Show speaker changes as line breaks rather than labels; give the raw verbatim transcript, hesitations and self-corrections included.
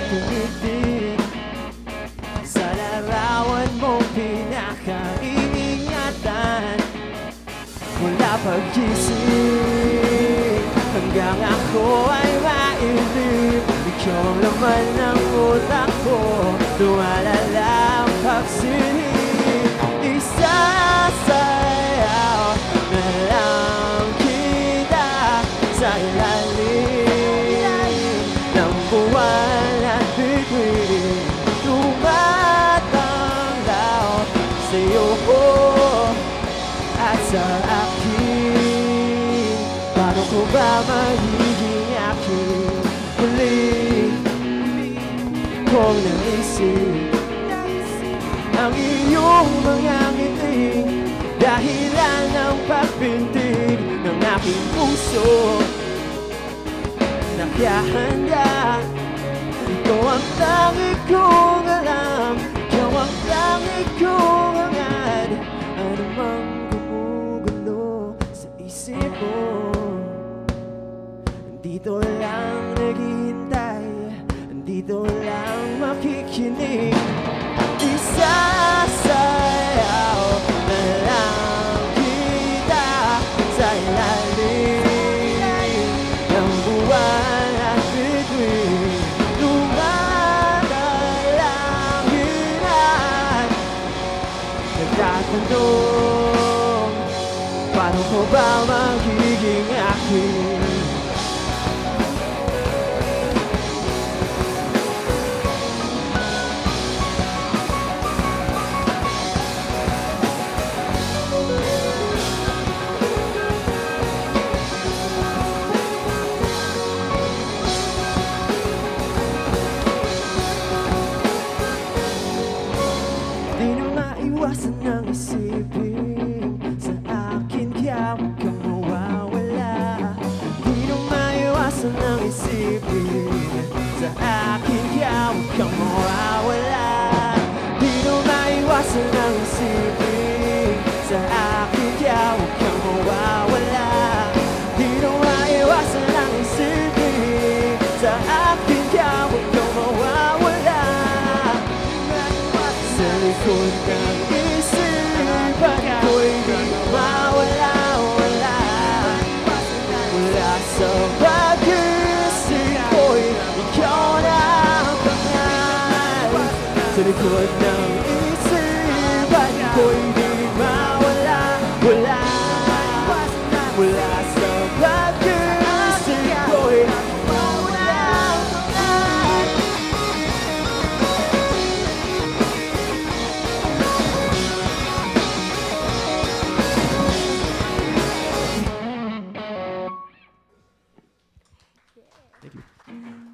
tumitig sa larawan mong pinakaiingatan. Mula pagkising hanggang ako ay mailip, ikaw ang laman ng utak ko. Lumalala ang pagsilip, isasayaw na lang kita sa ilalim ng buwan at bituin. Tumatanglaw sa'yo ko at sa akin. Paano ko ba magiging akin muli? Kung naisip ang iyong mga ngiting, dahilan ng pagpintig ng aking puso. Nakahanda, ikaw ang tangi kong alam, ikaw ang tangi kong hangad. Ano mang gumugulo sa isip mo, dito lang naghihintay, dito lang makikinig. Isasayaw na lang kita sa ilalim ng buwan at bituin. Lumadalangin at nagtatanong, paano ko ba magiging akin? Iwasan ng isipin sa akin, kaya huwag kang mawawala. Di na maiwasan ng isipin sa akin, kaya huwag kang mawawala. Di na maiwasan ng isipin sa akin, kaya huwag kang mawawala. Di na maiwasan ng isipin sa akin, kaya huwag kang mawawala. Sa likod ng isipan ko'y di mawala-wala. Mula sa pag-isip ko'y ikaw na ang pangalan. Sa likod ng isipan ko'y di mawala-wala. Mula sa pag-isip ko'y thank you.